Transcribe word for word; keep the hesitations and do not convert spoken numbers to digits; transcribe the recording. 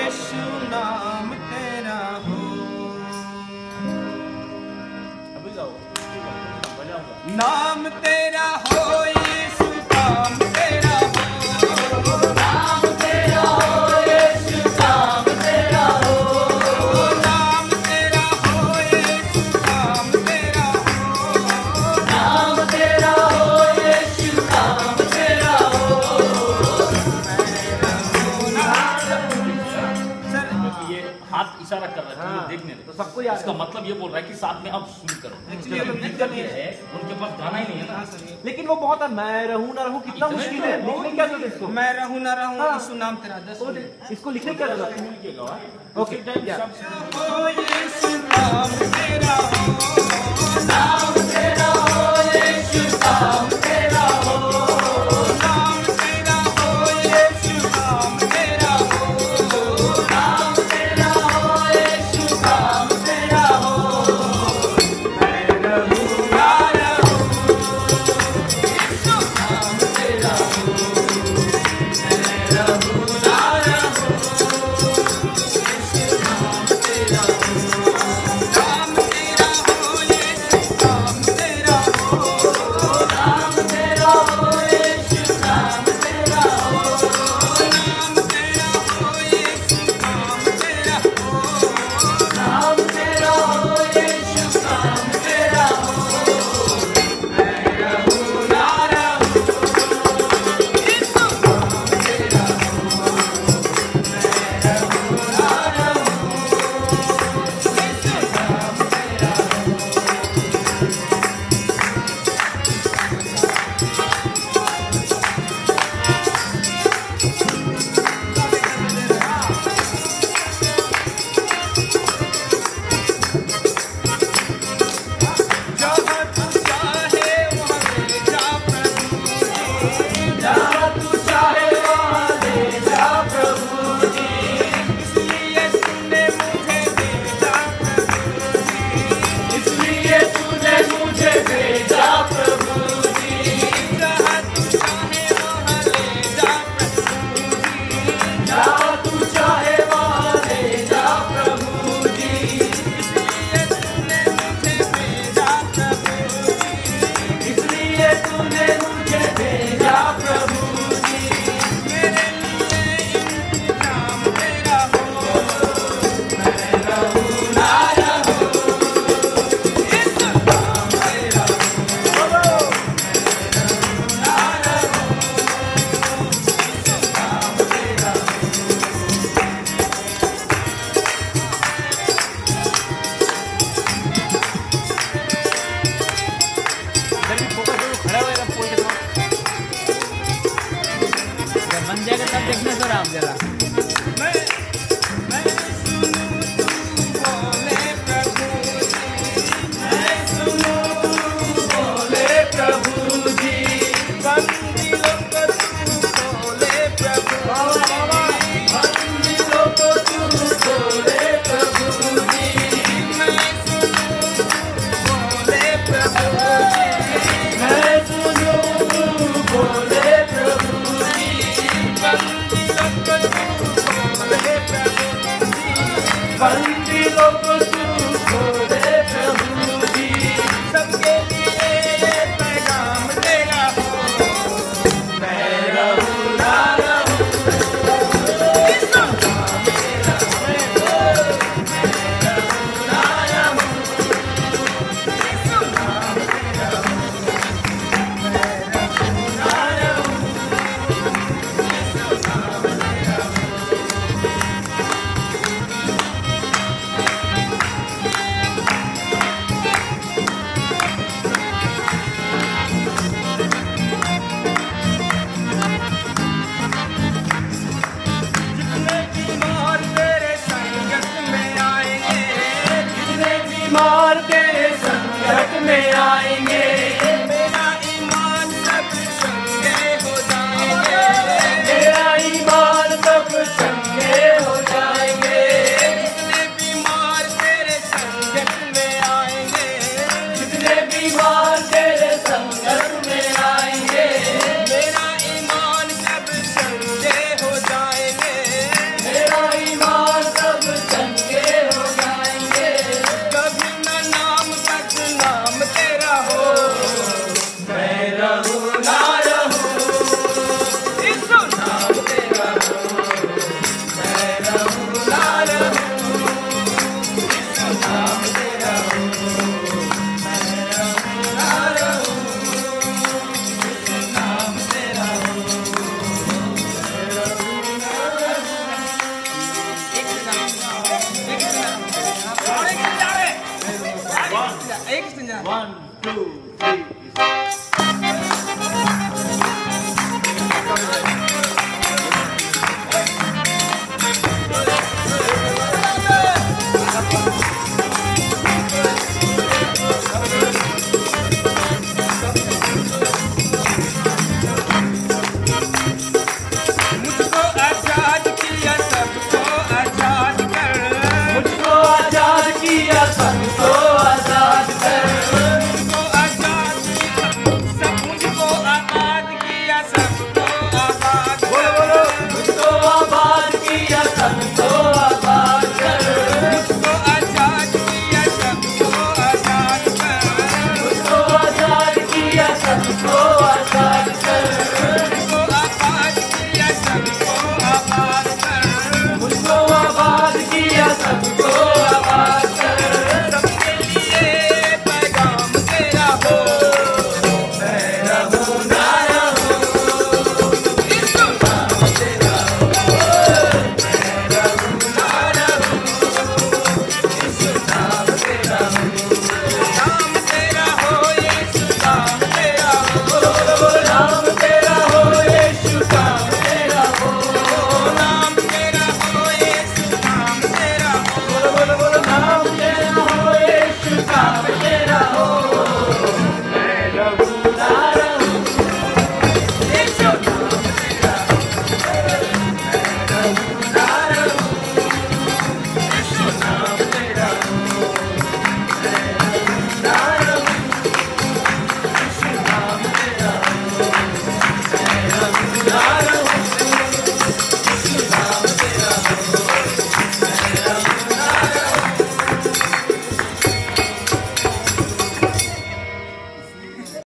यीशु नाम तेरा हो। अभी जाओ नाम तेरा हो यीशु, काम तेरा हो। नाम तेरा हो यीशु, काम तेरा हो। नाम तेरा हो यीशु, काम तेरा हो। नाम तेरा हो यीशु, काम तेरा हो। सर ये हाथ इशारा कर रहा है, हाँ, देखने दो। तो सबको याद इसका मतलब ये बोल रहा है कि साथ में अब शुरू करो। Actually ये तो दिक्कत ये है उनके पास गाना ही नहीं है ना। लेकिन वो बहुत है, मैं रहूं ना रहूं कितना इतना मुश्किल है, लिखने क्या जरूरत है इसको? मैं रहूं ना रहूं हाँ। यीशु नाम तेरा दस। और इसको लिखने क्या जरूरत है? ओके या हो यीशु काम तेरा हो। नाम तेरा हो यीशु, काम तेरा हो। नाम तेरा हो यीशु, काम तेरा हो। नाम तेरा हो यीशु, काम तेरा हो। मैं रहूं ना रहूं यीशु काम तेरा हो। मैं रहूं ना रहूं यीशु काम तेरा हो। काम तेरा हो यीशु, काम तेरा हो। नाम तेरा हो यीशु, काम तेरा हो। नाम तेरा हो यीशु, काम तेरा हो। नाम तेरा हो यीशु, काम तेरा हो। मैं रहूं ना रहूं यीशु काम तेरा हो। मैं रहूं ना रहूं यीशु काम तेरा हो। जहाँ तू चाहे वहाँ ले जा प्रभु जी। जहाँ तू चाहे वहाँ ले जा प्रभु जी। इसलिए तूने मुझे भेजा प्रभु जी। इसलिए तूने मुझे भेजा प्रभु जी। जहाँ तू चाहे वहाँ ले जा प्रभु जी। जहाँ तू चाहे वहाँ ले जा प्रभु जी। इसलिए तूने मुझे भेजा प्रभु जी। इसलिए तूने मुझे भेजा प्रभु जी। मेरे लिए इंतजाम तेरा हो। मैं रहूं ना रहूं यीशु काम तेरा हो। मैं रहूं ना रहूं यीशु काम तेरा हो। जल्दी फोकस करो, खड़ा होएगा पोल के साथ। जब बन जाएगा तब देखना सर आप जरा। मैं मैं सुनूं तू बोले प्रभु जी। मैं सुनूं तू बोले प्रभु जी। बंदी लोग को तू बोले प्रभु जी। बंदी लोग को तू बोले प्रभु जी। मैं सुनूं तू बोले प्रभु जी। मैं सुनूं तू बोले प्रभु जी। बंदी लोग को तू बोले प्रभु जी। बंदी लोग को तू बोले प्रभु जी। सबके लिए ये पैगाम तेरा हो। मैं रहूं ना रहूं यीशु काम तेरा हो। मैं रहूं ना रहूं यीशु काम तेरा हो। मैं रहूं ना रहूं यीशु काम तेरा हो। जितने बीमार तेरे संगत में आएंगे। जितने बीमार तेरे संगत में आएंगे। मेरा ईमान सब चंगे हो जाएंगे। मेरा ईमान सब चंगे हो जाएंगे। जितने बीमार तेरे संगत में आएंगे। जितने बीमार तेरे संगत में आएंगे। मेरा ईमान सब चंगे हो जाएंगे। मेरा ईमान कृष्ण जान One, two.